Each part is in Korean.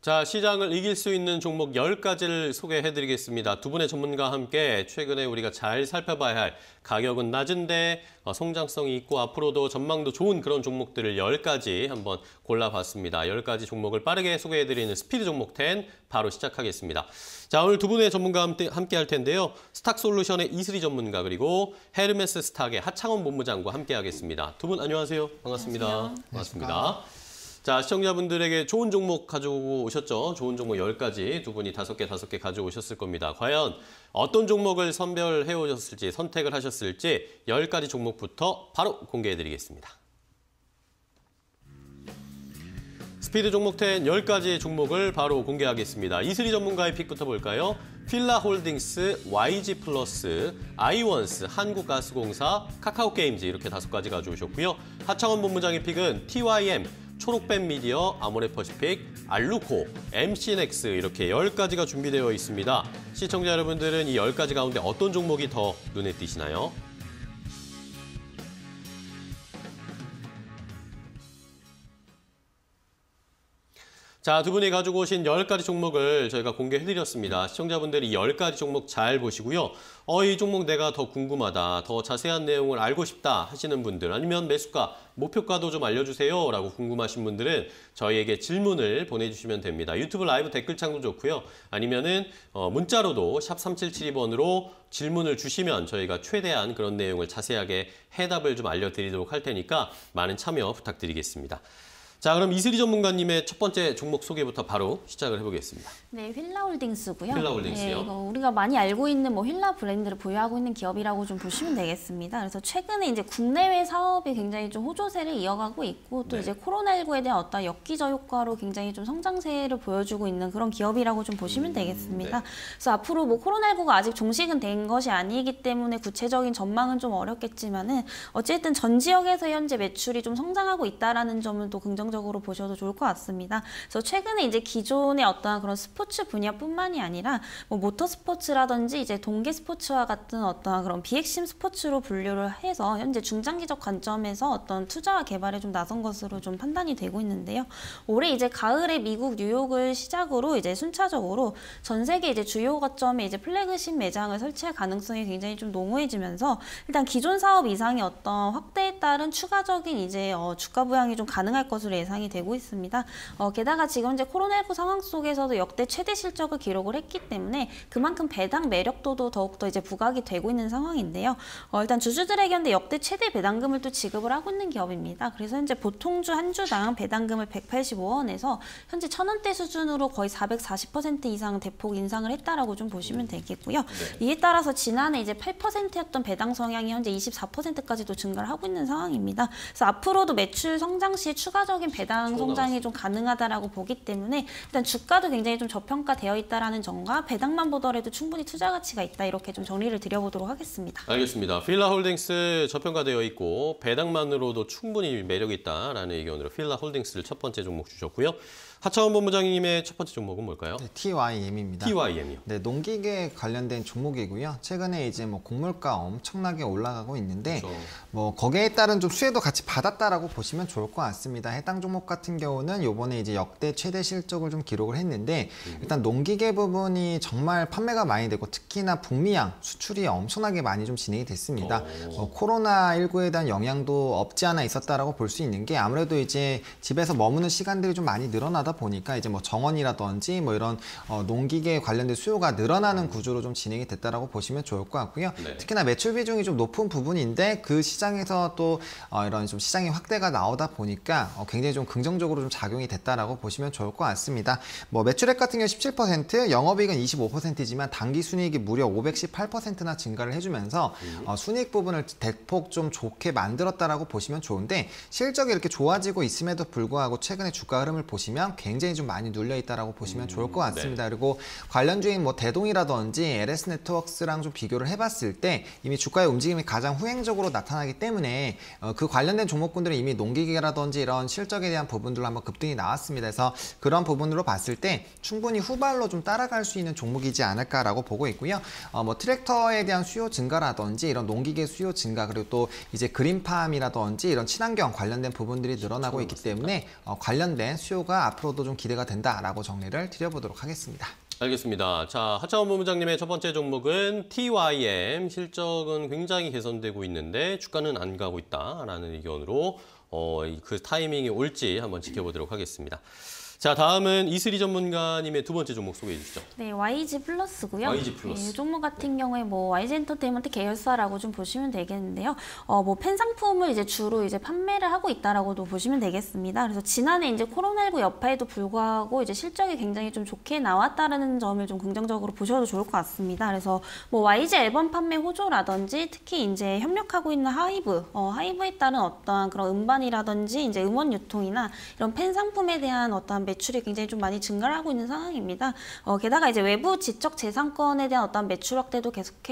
자, 시장을 이길 수 있는 종목 10가지를 소개해드리겠습니다. 두 분의 전문가와 함께 최근에 우리가 잘 살펴봐야 할 가격은 낮은데 성장성이 있고 앞으로도 전망도 좋은 그런 종목들을 10가지 한번 골라봤습니다. 10가지 종목을 빠르게 소개해드리는 스피드 종목 10 바로 시작하겠습니다. 자, 오늘 두 분의 전문가와 함께 할 텐데요. 스탁솔루션의 이슬이 전문가 그리고 헤르메스 스탁의 하창원 본부장과 함께 하겠습니다. 두 분 안녕하세요. 반갑습니다. 안녕하세요. 반갑습니다. 자, 시청자분들에게 좋은 종목 가지고 오셨죠? 좋은 종목 10가지, 두 분이 5개 가져오셨을 겁니다. 과연 어떤 종목을 선별해 오셨을지, 선택을 하셨을지 10가지 종목부터 바로 공개해드리겠습니다. 스피드 종목 10 10가지 종목을 바로 공개하겠습니다. 이슬이 전문가의 픽부터 볼까요? 필라홀딩스, YG플러스, 아이원스, 한국가스공사, 카카오게임즈 이렇게 5가지 가져오셨고요. 하창원 본부장의 픽은 TYM, 초록뱀 미디어, 아모레퍼시픽, 알루코, MC넥스 이렇게 10가지가 준비되어 있습니다. 시청자 여러분들은 이 10가지 가운데 어떤 종목이 더 눈에 띄시나요? 자, 두 분이 가지고 오신 10가지 종목을 저희가 공개해드렸습니다. 시청자분들이 10가지 종목 잘 보시고요. 이 종목 내가 더 궁금하다, 더 자세한 내용을 알고 싶다 하시는 분들, 아니면 매수가, 목표가도 좀 알려주세요 라고 궁금하신 분들은 저희에게 질문을 보내주시면 됩니다. 유튜브 라이브 댓글창도 좋고요. 아니면은 문자로도 샵 3772번으로 질문을 주시면 저희가 최대한 그런 내용을 자세하게 해답을 좀 알려드리도록 할 테니까 많은 참여 부탁드리겠습니다. 자, 그럼 이슬이 전문가님의 첫 번째 종목 소개부터 바로 시작을 해보겠습니다. 네, 휠라홀딩스고요. 휠라홀딩스요? 네, 이거 우리가 많이 알고 있는 휠라 브랜드를 보유하고 있는 기업이라고 좀 보시면 되겠습니다. 그래서 최근에 이제 국내외 사업이 굉장히 좀 호조세를 이어가고 있고 또 이제 코로나19에 대한 어떤 역기저 효과로 굉장히 좀 성장세를 보여주고 있는 그런 기업이라고 좀 보시면 되겠습니다. 그래서 앞으로 코로나19가 아직 종식은 된 것이 아니기 때문에 구체적인 전망은 좀 어렵겠지만은 어쨌든 전 지역에서 현재 매출이 좀 성장하고 있다라는 점은 또 긍정적으로 보셔도 좋을 것 같습니다. 그래서 최근에 이제 기존의 어떠한 그런 스포츠 분야뿐만이 아니라 모터 스포츠라든지 이제 동계 스포츠와 같은 어떠한 그런 비핵심 스포츠로 분류를 해서 현재 중장기적 관점에서 어떤 투자와 개발에 좀 나선 것으로 좀 판단이 되고 있는데요. 올해 이제 가을에 미국 뉴욕을 시작으로 이제 순차적으로 전 세계 이제 주요 거점에 이제 플래그십 매장을 설치할 가능성이 굉장히 좀 농후해지면서 일단 기존 사업 이상의 어떤 확대에 따른 추가적인 이제 주가 부양이 좀 가능할 것으로 예상이 되고 있습니다. 게다가 지금 이제 코로나19 상황 속에서도 역대 최대 실적을 기록을 했기 때문에 그만큼 배당 매력도도 더욱더 이제 부각이 되고 있는 상황인데요. 일단 주주들에게 현재 역대 최대 배당금을 또 지급을 하고 있는 기업입니다. 그래서 현재 보통주 한 주당 배당금을 185원에서 현재 1,000원대 수준으로 거의 440% 이상 대폭 인상을 했다라고 좀 보시면 되겠고요. 이에 따라서 지난해 이제 8%였던 배당 성향이 현재 24%까지도 증가를 하고 있는 상황입니다. 그래서 앞으로도 매출 성장 시 추가적인 배당 성장이 좀 가능하다라고 보기 때문에 일단 주가도 굉장히 좀 저평가되어 있다라는 점과 배당만 보더라도 충분히 투자 가치가 있다 이렇게 좀 정리를 드려보도록 하겠습니다. 알겠습니다. 필라홀딩스 저평가되어 있고 배당만으로도 충분히 매력이 있다라는 의견으로 필라홀딩스를 첫 번째 종목 주셨고요. 하창원 본부장님의 첫 번째 종목은 뭘까요? 네, TYM입니다. TYM이요. 네, 농기계 관련된 종목이고요. 최근에 이제 곡물가 엄청나게 올라가고 있는데 그렇죠. 거기에 따른 좀 수혜도 같이 받았다라고 보시면 좋을 것 같습니다. 해당 종목 같은 경우는 요번에 이제 역대 최대 실적을 좀 기록을 했는데 일단 농기계 부분이 정말 판매가 많이 되고 특히나 북미양 수출이 엄청나게 많이 좀 진행이 됐습니다. 코로나19에 대한 영향도 없지 않아 있었다라고 볼 수 있는 게 아무래도 이제 집에서 머무는 시간들이 좀 많이 늘어나다 보니까 이제 정원이라든지 이런 농기계 관련된 수요가 늘어나는 구조로 좀 진행이 됐다라고 보시면 좋을 것 같고요. 네. 특히나 매출 비중이 좀 높은 부분인데 그 시장에서 또 이런 좀 시장의 확대가 나오다 보니까 굉장히 좀 긍정적으로 좀 작용이 됐다라고 보시면 좋을 것 같습니다. 매출액 같은 경우 17%, 영업이익은 25%지만 당기 순이익이 무려 518%나 증가를 해주면서 순이익 부분을 대폭 좀 좋게 만들었다라고 보시면 좋은데 실적이 이렇게 좋아지고 있음에도 불구하고 최근에 주가 흐름을 보시면 굉장히 좀 많이 눌려 있다라고 보시면 좋을 것 같습니다. 네. 그리고 관련주인 대동이라든지 LS네트워크스랑 좀 비교를 해봤을 때 이미 주가의 움직임이 가장 후행적으로 나타나기 때문에 그 관련된 종목군들은 이미 농기계라든지 이런 실적 실적에 대한 부분들로 한번 급등이 나왔습니다. 그래서 그런 부분으로 봤을 때 충분히 후발로 좀 따라갈 수 있는 종목이지 않을까라고 보고 있고요. 뭐 트랙터에 대한 수요 증가라든지 이런 농기계 수요 증가 그리고 또 이제 그린팜이라든지 이런 친환경 관련된 부분들이 늘어나고 있기 때문에 관련된 수요가 앞으로도 좀 기대가 된다라고 정리를 드려보도록 하겠습니다. 알겠습니다. 자, 하창원 본부장님의 첫 번째 종목은 TYM. 실적은 굉장히 개선되고 있는데 주가는 안 가고 있다라는 의견으로 그 타이밍이 올지 한번 지켜보도록 하겠습니다. 자, 다음은 이슬이 전문가님의 두 번째 종목 소개해 주시죠. 네, YG 플러스고요. YG 플러스. 네, 이 종목 같은 경우에 뭐 YG 엔터테인먼트 계열사라고 좀 보시면 되겠는데요. 뭐 펜 상품을 이제 주로 이제 판매를 하고 있다라고도 보시면 되겠습니다. 그래서 지난해 이제 코로나19 여파에도 불구하고 이제 실적이 굉장히 좀 좋게 나왔다라는 점을 좀 긍정적으로 보셔도 좋을 것 같습니다. 그래서 뭐 YG 앨범 판매 호조라든지 특히 이제 협력하고 있는 하이브에 따른 어떠한 그런 음반이라든지 이제 음원 유통이나 이런 펜 상품에 대한 어떠한 매출이 굉장히 좀 많이 증가를 하고 있는 상황입니다. 게다가 이제 외부 지적 재산권에 대한 어떤 매출 확대도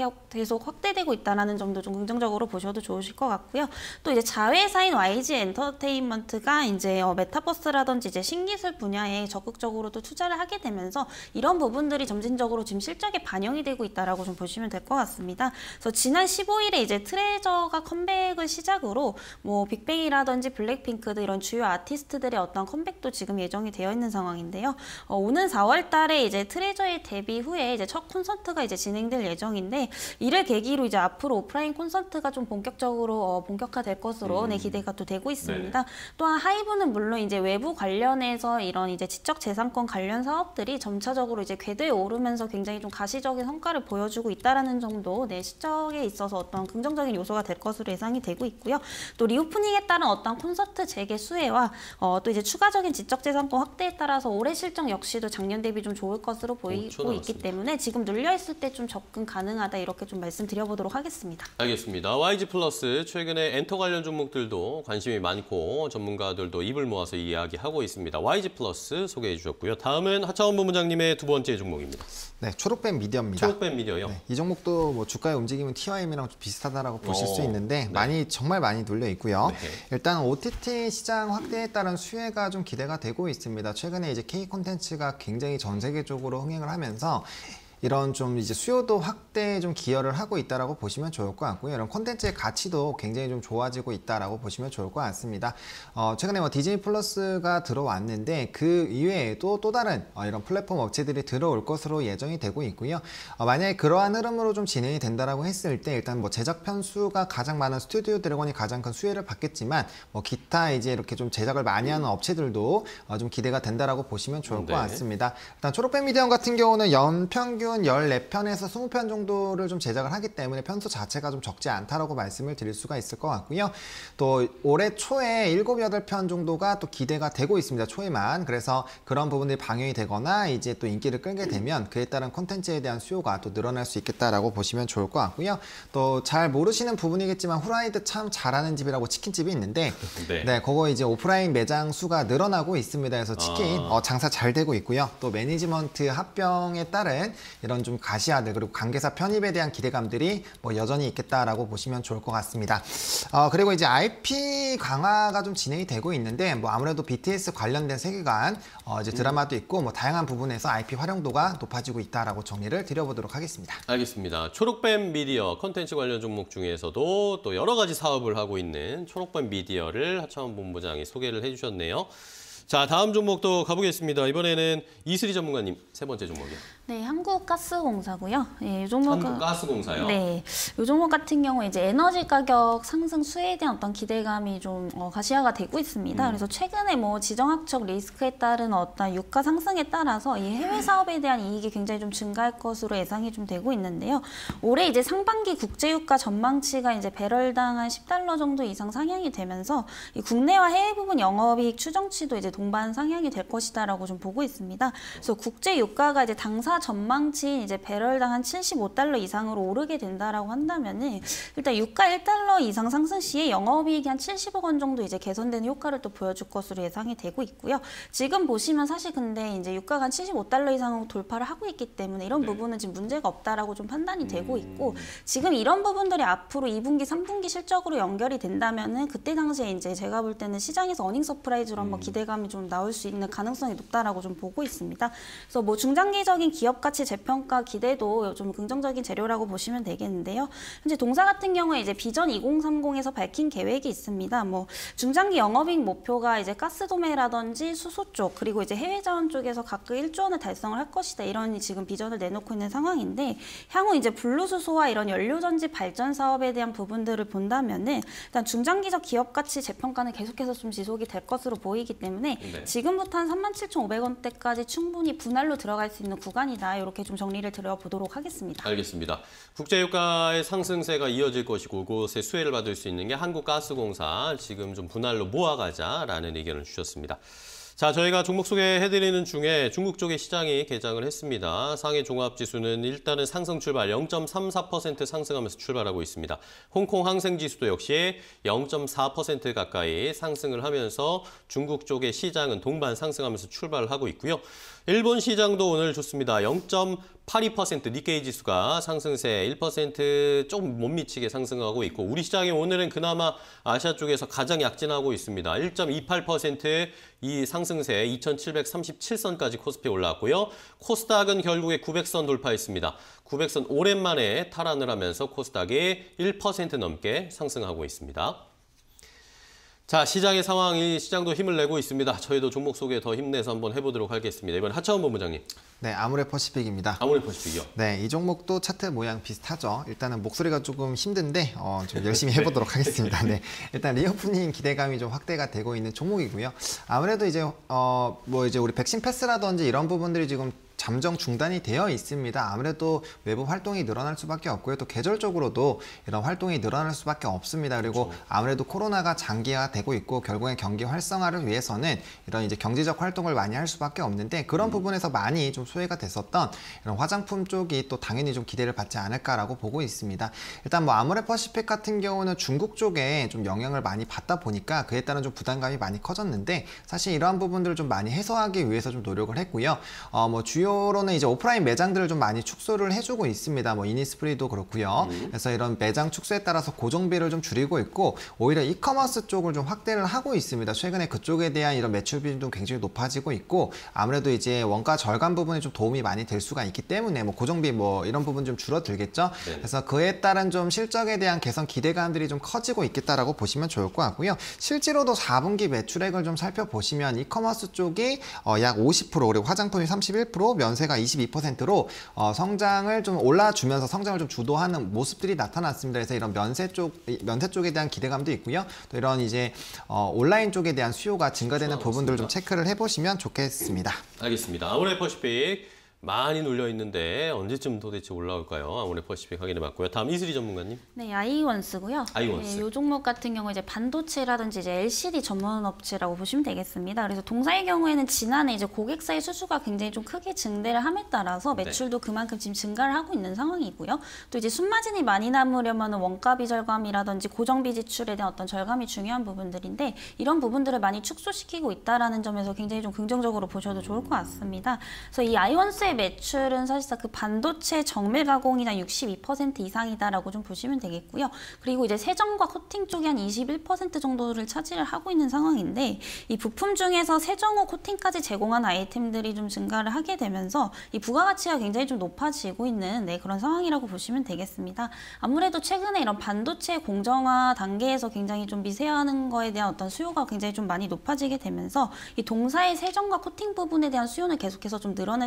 계속 확대되고 있다는 점도 좀 긍정적으로 보셔도 좋으실 것 같고요. 또 이제 자회사인 YG 엔터테인먼트가 이제 메타버스라든지 이제 신기술 분야에 적극적으로도 투자를 하게 되면서 이런 부분들이 점진적으로 지금 실적에 반영이 되고 있다라고 좀 보시면 될 것 같습니다. 그래서 지난 15일에 이제 트레저가 컴백을 시작으로 뭐 빅뱅이라든지 블랙핑크 등 이런 주요 아티스트들의 어떤 컴백도 지금 예정이 되어 있는 상황인데요. 오는 4월 달에 이제 트레저의 데뷔 후에 이제 첫 콘서트가 이제 진행될 예정인데 이를 계기로 이제 앞으로 오프라인 콘서트가 좀 본격적으로 본격화될 것으로 기대가 또 되고 있습니다. 네. 또한 하이브는 물론 이제 외부 관련해서 이런 이제 지적 재산권 관련 사업들이 점차적으로 이제 궤도에 오르면서 굉장히 좀 가시적인 성과를 보여주고 있다라는 점도 실적에 있어서 어떤 긍정적인 요소가 될 것으로 예상이 되고 있고요. 또 리오프닝에 따른 어떤 콘서트 재개 수혜와 또 이제 추가적인 지적 재산권 확대에 따라서 올해 실적 역시도 작년 대비 좀 좋을 것으로 보이고 있기 때문에 지금 눌려있을 때 좀 접근 가능하다 이렇게 좀 말씀드려보도록 하겠습니다. 알겠습니다. YG 플러스 최근에 엔터 관련 종목들도 관심이 많고 전문가들도 입을 모아서 이야기하고 있습니다. YG 플러스 소개해 주셨고요. 다음은 하창원 본부장님의 두 번째 종목입니다. 네, 초록뱀 미디어입니다. 초록뱀 미디어요. 네, 이 종목도 뭐 주가의 움직임은 TYM이랑 좀 비슷하다라고 보실 수 있는데 정말 많이 눌려 있고요. 네. 일단 OTT 시장 확대에 따른 수혜가 좀 기대가 되고 있습니다. 최근에 이제 K 콘텐츠가 굉장히 전 세계적으로 흥행을 하면서 이런 좀 이제 수요도 확대에 좀 기여를 하고 있다라고 보시면 좋을 것 같고요. 이런 콘텐츠의 가치도 굉장히 좀 좋아지고 있다라고 보시면 좋을 것 같습니다. 최근에 뭐 디즈니 플러스가 들어왔는데 그 이외에도 또 다른 이런 플랫폼 업체들이 들어올 것으로 예정이 되고 있고요. 만약에 그러한 흐름으로 좀 진행이 된다라고 했을 때 일단 뭐 제작 편수가 가장 많은 스튜디오 드래곤이 가장 큰 수혜를 받겠지만 뭐 기타 이제 이렇게 좀 제작을 많이 하는 업체들도 좀 기대가 된다라고 보시면 좋을 것 같습니다. 일단 초록뱀 미디어 같은 경우는 연평균 14편에서 20편 정도를 좀 제작을 하기 때문에 편수 자체가 좀 적지 않다라고 말씀을 드릴 수가 있을 것 같고요. 또 올해 초에 7, 8편 정도가 또 기대가 되고 있습니다. 초에만. 그래서 그런 부분들이 방영이 되거나 이제 또 인기를 끌게 되면 그에 따른 콘텐츠에 대한 수요가 또 늘어날 수 있겠다라고 보시면 좋을 것 같고요. 또 잘 모르시는 부분이겠지만 후라이드 참 잘하는 집이라고 치킨집이 있는데 네, 그거 이제 오프라인 매장 수가 늘어나고 있습니다. 그래서 치킨 장사 잘 되고 있고요. 또 매니지먼트 합병에 따른 이런 좀 가시화들 그리고 관계사 편입에 대한 기대감들이 뭐 여전히 있겠다라고 보시면 좋을 것 같습니다. 그리고 이제 IP 강화가 좀 진행이 되고 있는데 뭐 아무래도 BTS 관련된 세계관 이제 드라마도 있고 뭐 다양한 부분에서 IP 활용도가 높아지고 있다라고 정리를 드려보도록 하겠습니다. 알겠습니다. 초록뱀 미디어 컨텐츠 관련 종목 중에서도 또 여러 가지 사업을 하고 있는 초록뱀 미디어를 하창원 본부장이 소개를 해주셨네요. 자, 다음 종목도 가보겠습니다. 이번에는 이슬이 전문가님 세 번째 종목이요. 네, 한국가스공사고요. 네, 이 종목은 한국가스공사요. 네, 이 종목 같은 경우에 이제 에너지 가격 상승 수혜에 대한 어떤 기대감이 좀 가시화가 되고 있습니다. 그래서 최근에 뭐 지정학적 리스크에 따른 어떤 유가 상승에 따라서 이 해외 사업에 대한 이익이 굉장히 좀 증가할 것으로 예상이 좀 되고 있는데요. 올해 이제 상반기 국제유가 전망치가 이제 배럴당 한 $10 정도 이상 상향이 되면서 이 국내와 해외 부분 영업이익 추정치도 이제 동반 상향이 될 것이다라고 좀 보고 있습니다. 그래서 국제 유가가 이제 당사 전망치인 이제 배럴당 한 75달러 이상으로 오르게 된다라고 한다면은 일단 유가 1달러 이상 상승 시에 영업이익이 한 70억 원 정도 이제 개선되는 효과를 또 보여줄 것으로 예상이 되고 있고요. 지금 보시면 사실 근데 이제 유가가 한 75달러 이상으로 돌파를 하고 있기 때문에 이런 부분은 지금 문제가 없다라고 좀 판단이 되고 있고 지금 이런 부분들이 앞으로 2분기, 3분기 실적으로 연결이 된다면은 그때 당시에 이제 제가 볼 때는 시장에서 어닝 서프라이즈로 한번 기대감이 좀 나올 수 있는 가능성이 높다라고 좀 보고 있습니다. 그래서 뭐 중장기적인 기업 가치 재평가 기대도 좀 긍정적인 재료라고 보시면 되겠는데요. 현재 동사 같은 경우에 이제 비전 2030에서 밝힌 계획이 있습니다. 뭐 중장기 영업이익 목표가 이제 가스 도매라든지 수소 쪽 그리고 이제 해외 자원 쪽에서 각각 1조 원을 달성을 할 것이다. 이런 지금 비전을 내놓고 있는 상황인데 향후 이제 블루 수소와 이런 연료 전지 발전 사업에 대한 부분들을 본다면은 일단 중장기적 기업 가치 재평가는 계속해서 좀 지속이 될 것으로 보이기 때문에 네. 지금부터 한 37,500원대까지 충분히 분할로 들어갈 수 있는 구간이다. 이렇게 좀 정리를 드려보도록 하겠습니다. 알겠습니다. 국제유가의 상승세가 이어질 것이고 그곳에 수혜를 받을 수 있는 게 한국가스공사 지금 좀 분할로 모아가자라는 의견을 주셨습니다. 자, 저희가 종목 소개해드리는 중에 중국 쪽의 시장이 개장을 했습니다. 상해 종합지수는 일단은 상승 출발 0.34% 상승하면서 출발하고 있습니다. 홍콩 항생지수도 역시 0.4% 가까이 상승을 하면서 중국 쪽의 시장은 동반 상승하면서 출발을 하고 있고요. 일본 시장도 오늘 좋습니다. 0.82% 니케이 지수가 상승세 1% 조금 못 미치게 상승하고 있고 우리 시장이 오늘은 그나마 아시아 쪽에서 가장 약진하고 있습니다. 1.28% 이 상승세 2737선까지 코스피 올라왔고요. 코스닥은 결국에 900선 돌파했습니다. 900선 오랜만에 탈환을 하면서 코스닥이 1% 넘게 상승하고 있습니다. 자, 시장의 상황이 시장도 힘을 내고 있습니다. 저희도 종목 소개 더 힘내서 한번 해보도록 하겠습니다. 이번 하차원 본부장님. 네, 아모레퍼시픽입니다. 아모레퍼시픽이요. 네, 이 종목도 차트 모양 비슷하죠. 일단은 목소리가 조금 힘든데 좀 열심히 해보도록 하겠습니다. 네, 일단 리오프닝 기대감이 좀 확대가 되고 있는 종목이고요. 아무래도 이제 이제 우리 백신 패스라든지 이런 부분들이 지금 잠정 중단이 되어 있습니다. 아무래도 외부 활동이 늘어날 수밖에 없고요. 또 계절적으로도 이런 활동이 늘어날 수밖에 없습니다. 그리고 그렇죠. 아무래도 코로나가 장기화되고 있고 결국엔 경기 활성화를 위해서는 이런 이제 경제적 활동을 많이 할 수밖에 없는데 그런 부분에서 많이 좀 소외가 됐었던 이런 화장품 쪽이 또 당연히 좀 기대를 받지 않을까라고 보고 있습니다. 일단 뭐 아모레퍼시픽 같은 경우는 중국 쪽에 좀 영향을 많이 받다 보니까 그에 따른 좀 부담감이 많이 커졌는데 사실 이러한 부분들을 좀 많이 해소하기 위해서 좀 노력을 했고요. 뭐 주요로는 이제 오프라인 매장들을 좀 많이 축소를 해주고 있습니다. 뭐 이니스프리도 그렇고요. 그래서 이런 매장 축소에 따라서 고정비를 좀 줄이고 있고 오히려 이커머스 쪽을 좀 확대를 하고 있습니다. 최근에 그쪽에 대한 이런 매출 비중도 굉장히 높아지고 있고 아무래도 이제 원가 절감 부분에 좀 도움이 많이 될 수가 있기 때문에 뭐 고정비 뭐 이런 부분 좀 줄어들겠죠. 네. 그래서 그에 따른 좀 실적에 대한 개선 기대감들이 좀 커지고 있겠다라고 보시면 좋을 것 같고요. 실제로도 4분기 매출액을 좀 살펴보시면 이커머스 쪽이 약 50% 그리고 화장품이 31% 면세가 22%로 성장을 좀 올라주면서 성장을 좀 주도하는 모습들이 나타났습니다. 그래서 이런 면세 쪽에 대한 기대감도 있고요. 또 이런 이제 온라인 쪽에 대한 수요가 증가되는 부분들을 좀 체크를 해보시면 좋겠습니다. 알겠습니다. 아모레퍼시픽 많이 눌려 있는데 언제쯤 도대체 올라올까요? 아모레퍼시픽 확인해봤고요. 다음 이슬이 전문가님. 네, 아이원스고요. 아이원스. 네, 이 종목 같은 경우 이제 반도체라든지 이제 LCD 전문 업체라고 보시면 되겠습니다. 그래서 동사의 경우에는 지난해 이제 고객사의 수주가 굉장히 좀 크게 증대를 함에 따라서 매출도 그만큼 지금 증가를 하고 있는 상황이고요. 또 이제 순마진이 많이 남으려면 원가비 절감이라든지 고정비 지출에 대한 어떤 절감이 중요한 부분들인데 이런 부분들을 많이 축소시키고 있다라는 점에서 굉장히 좀 긍정적으로 보셔도 좋을 것 같습니다. 그래서 이 아이원스의 매출은 사실상 그 반도체 정밀 가공이나 62% 이상이다라고 좀 보시면 되겠고요. 그리고 이제 세정과 코팅 쪽이 한 21% 정도를 차지를 하고 있는 상황인데 이 부품 중에서 세정 후 코팅까지 제공한 아이템들이 좀 증가를 하게 되면서 이 부가가치가 굉장히 좀 높아지고 있는 그런 상황이라고 보시면 되겠습니다. 아무래도 최근에 이런 반도체 공정화 단계에서 굉장히 좀 미세화하는 거에 대한 어떤 수요가 굉장히 좀 많이 높아지게 되면서 이 동사의 세정과 코팅 부분에 대한 수요는 계속해서 좀 늘어날 수밖에 없다.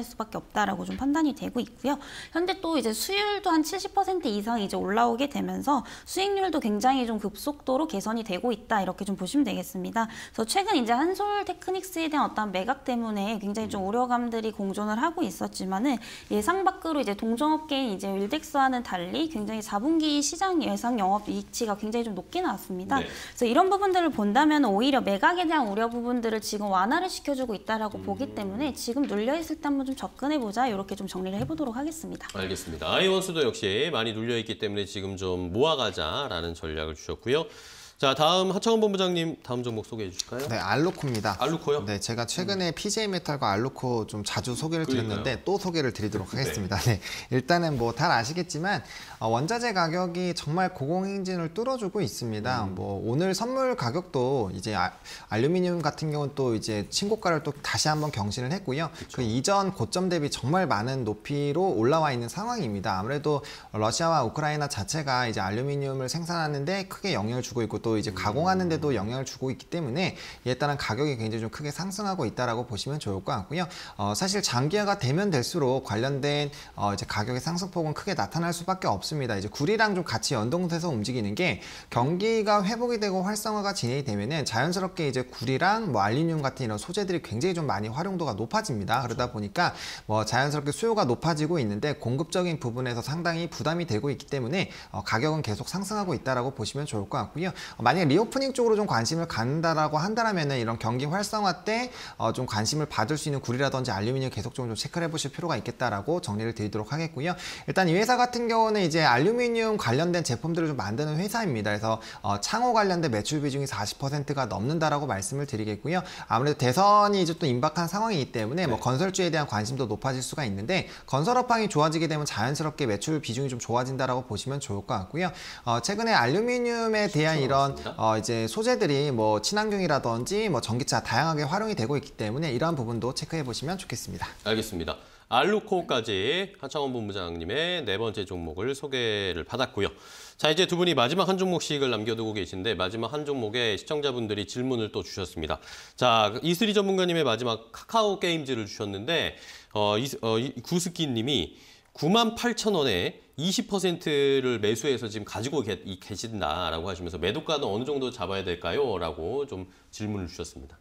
없다라고 좀 판단이 되고 있고요. 현재 또 이제 수율도 한 70% 이상 이제 올라오게 되면서 수익률도 굉장히 좀 급속도로 개선이 되고 있다 이렇게 좀 보시면 되겠습니다. 그래서 최근 이제 한솔테크닉스에 대한 어떤 매각 때문에 굉장히 좀 우려감들이 공존을 하고 있었지만은 예상 밖으로 이제 동종업계인 이제 윌덱스와는 달리 굉장히 4분기 시장 예상 영업이익치가 굉장히 좀 높게 나왔습니다. 네. 그래서 이런 부분들을 본다면 오히려 매각에 대한 우려 부분들을 지금 완화를 시켜주고 있다라고 보기 때문에 지금 눌려있을 때 한번 좀 접근해보자 이렇게 좀 정리를 해보도록 하겠습니다. 알겠습니다. 아이원스도 역시 많이 눌려있기 때문에 지금 좀 모아가자라는 전략을 주셨고요. 자, 다음 하창원 본부장님 다음 종목 소개해 주실까요? 네, 알루코입니다. 알루코요? 네, 제가 최근에 PJ메탈과 알루코 좀 자주 소개를 드렸는데 또 소개를 드리도록 하겠습니다. 네. 일단은 뭐 다 아시겠지만 원자재 가격이 정말 고공행진을 뚫어주고 있습니다. 뭐 오늘 선물 가격도 이제 알루미늄 같은 경우는 또 이제 신고가를 또 다시 한번 경신을 했고요. 그 이전 고점 대비 정말 많은 높이로 올라와 있는 상황입니다. 아무래도 러시아와 우크라이나 자체가 이제 알루미늄을 생산하는데 크게 영향을 주고 있고 또 이제 가공하는 데도 영향을 주고 있기 때문에 이에 따른 가격이 굉장히 좀 크게 상승하고 있다라고 보시면 좋을 것 같고요. 사실 장기화가 되면 될수록 관련된 이제 가격의 상승폭은 크게 나타날 수밖에 없습니다. 이제 구리랑 좀 같이 연동돼서 움직이는 게 경기가 회복이 되고 활성화가 진행이 되면은 자연스럽게 이제 구리랑 뭐 알루미늄 같은 이런 소재들이 굉장히 좀 많이 활용도가 높아집니다. 그러다 보니까 뭐 자연스럽게 수요가 높아지고 있는데 공급적인 부분에서 상당히 부담이 되고 있기 때문에 가격은 계속 상승하고 있다라고 보시면 좋을 것 같고요. 만약에 리오프닝 쪽으로 좀 관심을 갖는다라고 한다면은 이런 경기 활성화 때 좀 관심을 받을 수 있는 구리라든지 알루미늄 계속적으로 좀 체크를 해보실 필요가 있겠다라고 정리를 드리도록 하겠고요. 일단 이 회사 같은 경우는 이제 알루미늄 관련된 제품들을 좀 만드는 회사입니다. 그래서 창호 관련된 매출 비중이 40%가 넘는다라고 말씀을 드리겠고요. 아무래도 대선이 이제 또 임박한 상황이기 때문에 뭐 건설주에 대한 관심도 높아질 수가 있는데 건설업황이 좋아지게 되면 자연스럽게 매출 비중이 좀 좋아진다라고 보시면 좋을 것 같고요. 최근에 알루미늄에 대한 이런 이제 소재들이 뭐 친환경이라든지 뭐 전기차 다양하게 활용이 되고 있기 때문에 이러한 부분도 체크해 보시면 좋겠습니다. 알겠습니다. 알루코까지 하창원 본부장님의 네 번째 종목을 소개를 받았고요. 자, 이제 두 분이 마지막 한 종목씩을 남겨두고 계신데 마지막 한 종목에 시청자분들이 질문을 또 주셨습니다. 자, 이슬이 전문가님의 마지막 카카오 게임즈를 주셨는데 구스키님이 98,000원에 20%를 매수해서 지금 가지고 계신다라고 하시면서 매도가는 어느 정도 잡아야 될까요? 라고 좀 질문을 주셨습니다.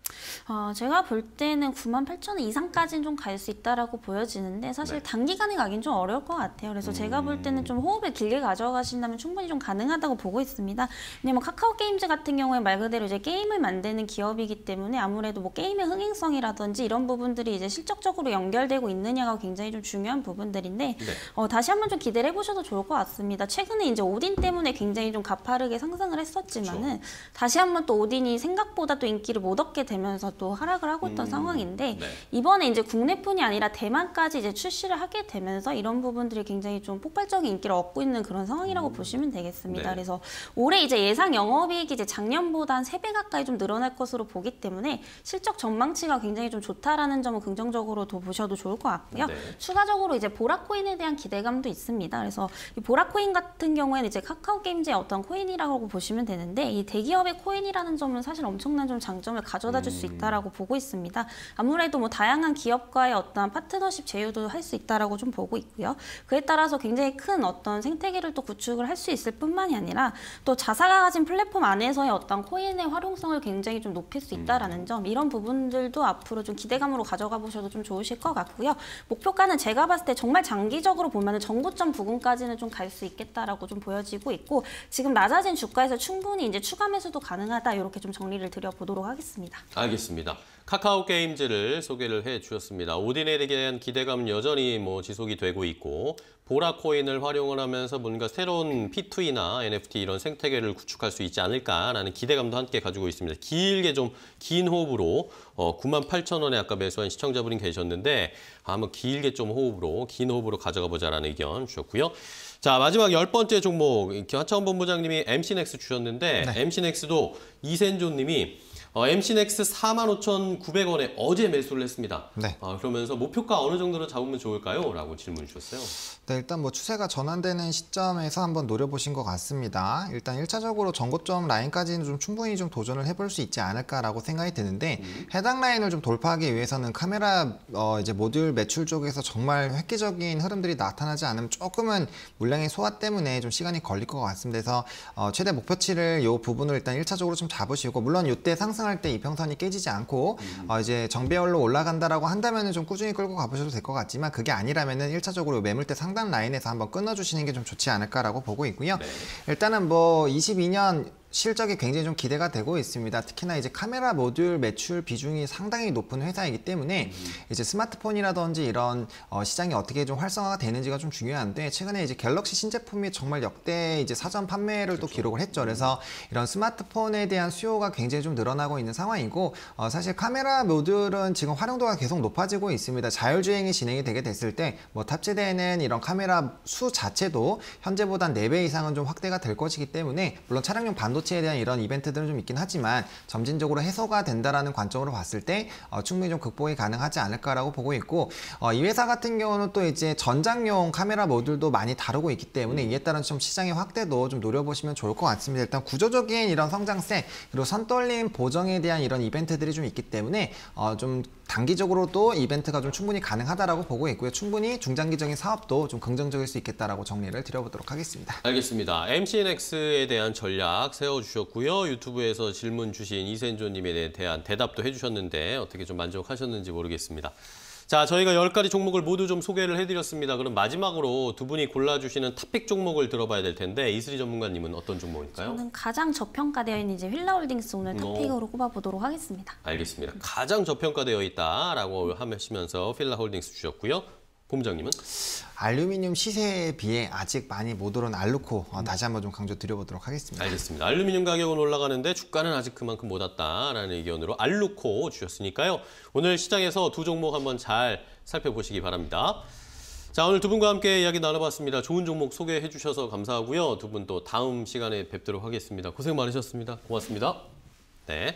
제가 볼 때는 98,000원 이상까지는 좀 갈 수 있다라고 보여지는데 사실 네. 단기간에 가긴 좀 어려울 것 같아요. 그래서 제가 볼 때는 좀 호흡을 길게 가져가신다면 충분히 좀 가능하다고 보고 있습니다. 왜냐면 카카오 게임즈 같은 경우에 말 그대로 이제 게임을 만드는 기업이기 때문에 아무래도 뭐 게임의 흥행성이라든지 이런 부분들이 이제 실적적으로 연결되고 있느냐가 굉장히 좀 중요한 부분들인데 네. 다시 한번 좀 기대를 해보셔도 좋을 것 같습니다. 최근에 이제 오딘 때문에 굉장히 좀 가파르게 상승을 했었지만은 그렇죠. 다시 한번 또 오딘이 생각보다 또 인기를 못 얻게 되면서 또 하락을 하고 있던 상황인데 네. 이번에 이제 국내뿐이 아니라 대만까지 이제 출시를 하게 되면서 이런 부분들이 굉장히 좀 폭발적인 인기를 얻고 있는 그런 상황이라고 보시면 되겠습니다. 네. 그래서 올해 이제 예상 영업이익이 이제 작년보다 한 3배 가까이 좀 늘어날 것으로 보기 때문에 실적 전망치가 굉장히 좀 좋다라는 점을 긍정적으로 보셔도 좋을 것 같고요. 네. 추가적으로 이제 보라코인에 대한 기대감도 있습니다. 그래서 이 보라코인 같은 경우에는 이제 카카오 게임즈의 어떤 코인이라고 보시면 되는데 이 대기업의 코인이라는 점은 사실 엄청난 좀 장점을 가져다 줄 수 있다라고 보고 있습니다. 아무래도 뭐 다양한 기업과의 어떤 파트너십 제휴도 할 수 있다라고 좀 보고 있고요. 그에 따라서 굉장히 큰 어떤 생태계를 또 구축을 할 수 있을 뿐만이 아니라 또 자사가 가진 플랫폼 안에서의 어떤 코인의 활용성을 굉장히 좀 높일 수 있다라는 점 이런 부분들도 앞으로 좀 기대감으로 가져가 보셔도 좀 좋으실 것 같고요. 목표가는 제가 봤을 때 정말 장기적으로 보면은 전고점 부근까지는 좀 갈 수 있겠다라고 좀 보여지고 있고 지금 낮아진 주가에서 충분히 이제 추가 매수도 가능하다 이렇게 좀 정리를 드려보도록 하겠습니다. 알겠습니다. 카카오 게임즈를 소개를 해주셨습니다. 오딘에 대한 기대감은 여전히 뭐 지속이 되고 있고 보라코인을 활용을 하면서 뭔가 새로운 P2E나 NFT 이런 생태계를 구축할 수 있지 않을까라는 기대감도 함께 가지고 있습니다. 길게 좀 긴 호흡으로 98,000원에 아까 매수한 시청자분이 계셨는데 한번 길게 좀 긴 호흡으로 가져가 보자라는 의견 주셨고요. 자, 마지막 10번째 종목 하창원 본부장님이 MC넥스 주셨는데 네. MC넥스도 이센조님이 MC넥스 45,900원에 어제 매수를 했습니다. 네. 그러면서 목표가 어느 정도로 잡으면 좋을까요? 라고 질문 주셨어요. 네, 일단 뭐 추세가 전환되는 시점에서 한번 노려보신 것 같습니다. 일단 1차적으로 전고점 라인까지는 좀 충분히 좀 도전을 해볼 수 있지 않을까라고 생각이 드는데 해당 라인을 좀 돌파하기 위해서는 카메라 이제 모듈 매출 쪽에서 정말 획기적인 흐름들이 나타나지 않으면 조금은 물량의 소화 때문에 좀 시간이 걸릴 것 같습니다. 그래서 최대 목표치를 이 부분을 일단 1차적으로 좀 잡으시고 물론 이때 상승할 때 이평선이 깨지지 않고 이제 정배열로 올라간다라고 한다면은 좀 꾸준히 끌고 가보셔도 될 것 같지만 그게 아니라면은 1차적으로 매물대 상단 라인에서 한번 끊어주시는 게 좀 좋지 않을까라고 보고 있고요. 네. 일단은 뭐 22년 실적이 굉장히 좀 기대가 되고 있습니다. 특히나 이제 카메라 모듈 매출 비중이 상당히 높은 회사이기 때문에 이제 스마트폰이라든지 이런 시장이 어떻게 좀 활성화가 되는지가 좀 중요한데 최근에 이제 갤럭시 신제품이 정말 역대 이제 사전 판매를 또 기록을 했죠. 그래서 이런 스마트폰에 대한 수요가 굉장히 좀 늘어나고 있는 상황이고 사실 카메라 모듈은 지금 활용도가 계속 높아지고 있습니다. 자율주행이 진행이 되게 됐을 때 뭐 탑재되는 이런 카메라 수 자체도 현재보다 4배 이상은 좀 확대가 될 것이기 때문에 물론 차량용 반도체에 대한 이런 이벤트들은 좀 있긴 하지만 점진적으로 해소가 된다라는 관점으로 봤을 때 충분히 좀 극복이 가능하지 않을까라고 보고 있고 이 회사 같은 경우는 또 이제 전장용 카메라 모듈도 많이 다루고 있기 때문에 이에 따른 좀 시장의 확대도 좀 노려보시면 좋을 것 같습니다. 일단 구조적인 이런 성장세 그리고 선떨림 보정에 대한 이런 이벤트들이 좀 있기 때문에 좀 단기적으로도 이벤트가 좀 충분히 가능하다라고 보고 있고요. 충분히 중장기적인 사업도 좀 긍정적일 수 있겠다라고 정리를 드려보도록 하겠습니다. 알겠습니다. MC넥스에 대한 전략 세워주셨고요. 유튜브에서 질문 주신 이센조님에 대한 대답도 해주셨는데 어떻게 좀 만족하셨는지 모르겠습니다. 자, 저희가 10가지 종목을 모두 좀 소개를 해드렸습니다. 그럼 마지막으로 두 분이 골라주시는 탑픽 종목을 들어봐야 될 텐데 이슬이 전문가님은 어떤 종목일까요? 저는 가장 저평가되어 있는 이제 휠라홀딩스 오늘 탑픽으로 꼽아보도록 하겠습니다. 알겠습니다. 가장 저평가되어 있다라고 하시면서 필라홀딩스 주셨고요. 본부장님은? 알루미늄 시세에 비해 아직 많이 못 오른 알루코 다시 한번 좀 강조 드려보도록 하겠습니다. 알겠습니다. 알루미늄 가격은 올라가는데 주가는 아직 그만큼 못 왔다라는 의견으로 알루코 주셨으니까요. 오늘 시장에서 두 종목 한번 잘 살펴보시기 바랍니다. 자, 오늘 두 분과 함께 이야기 나눠봤습니다. 좋은 종목 소개해 주셔서 감사하고요. 두 분 또 다음 시간에 뵙도록 하겠습니다. 고생 많으셨습니다. 고맙습니다. 네.